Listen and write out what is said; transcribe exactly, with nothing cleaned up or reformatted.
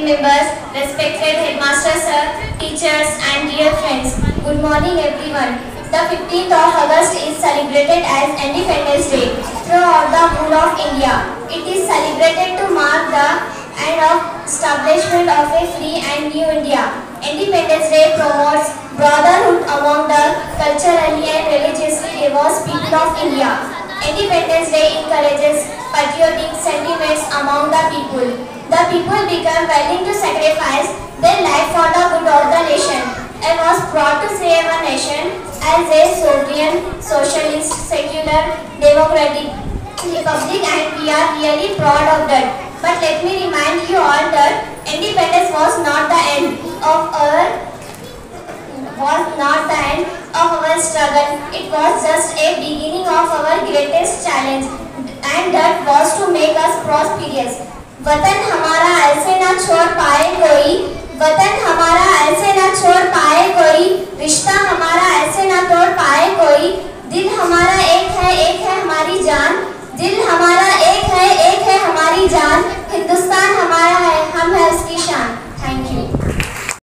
members, respected headmaster sir, teachers and dear friends. Good morning everyone. The fifteenth of August is celebrated as Independence Day throughout the whole of India. It is celebrated to mark the end of establishment of a free and new India. Independence Day promotes brotherhood among the culturally and religiously diverse people of India. Independence Day encourages patriotic sentiments among the people. The people become willing to sacrifice their life for the good of the nation. I was proud to save our nation as a sovereign, socialist, secular, democratic republic, and we are really proud of that. But let me remind you all that independence was not the end of our was not the end of our struggle. It was just a beginning of our greatest challenge, and that was to make us prosperous. वतन हमारा ऐसे ना छोड़